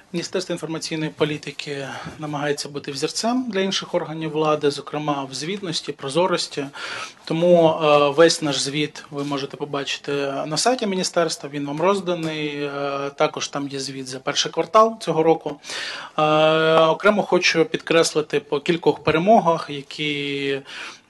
Міністерство інформаційної політики намагається бути взірцем для інших органів влади, зокрема в звітності, прозорості. Тому весь наш звіт ви можете побачити на сайті міністерства, він вам розданий. Також там є звіт за перший квартал цього року. Окремо хочу підкреслити по кількох перемогах, які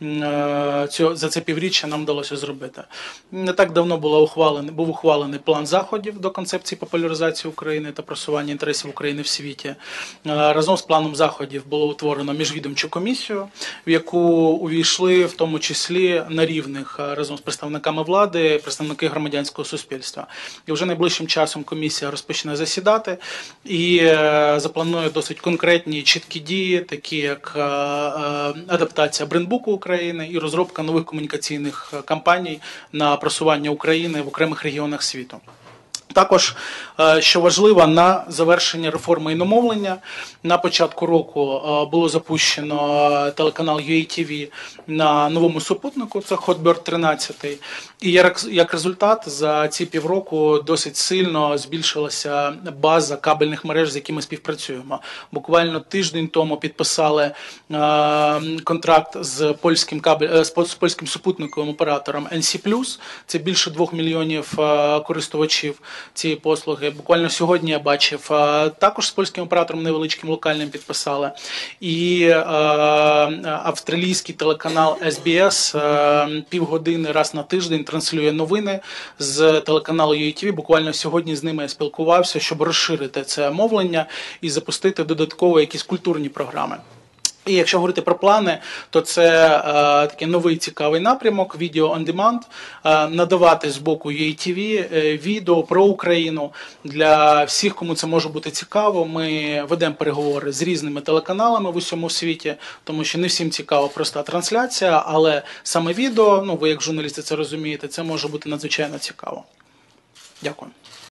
за це півріччя нам вдалося зробити. Не так давно був ухвалений план заходів до концепції популяризації України та просування інтересів України в світі. Разом з планом заходів було утворено міжвідомчу комісію, в яку увійшли в тому числі на рівних разом з представниками влади, представники громадянського суспільства. І вже найближчим часом комісія розпочне засідати і запланує досить конкретні і чіткі дії, такі як адаптація брендбуку України і розробка нових комунікаційних кампаній на просування України в окремих регіонах світу. Також, що важливо, на завершення реформи іномовлення на початку року було запущено телеканал UATV на новому супутнику, це Hotbird 13. І як результат за ці півроку досить сильно збільшилася база кабельних мереж, з якими співпрацюємо. Буквально тиждень тому підписали контракт з польським супутниковим оператором NC+, це більше 2 мільйонів користувачів цієї послуги. Буквально сьогодні я бачив, також з польським оператором невеличким локальним підписали. І австралійський телеканал SBS півгодини раз на тиждень транслює новини з телеканалу UATV. Буквально сьогодні з ними я спілкувався, щоб розширити це мовлення і запустити додатково якісь культурні програми. І якщо говорити про плани, то це такий новий цікавий напрямок, Video on Demand, надавати з боку UATV відео про Україну для всіх, кому це може бути цікаво. Ми ведемо переговори з різними телеканалами в усьому світі, тому що не всім цікава проста трансляція, але саме відео, ви як журналісти це розумієте, це може бути надзвичайно цікаво. Дякую.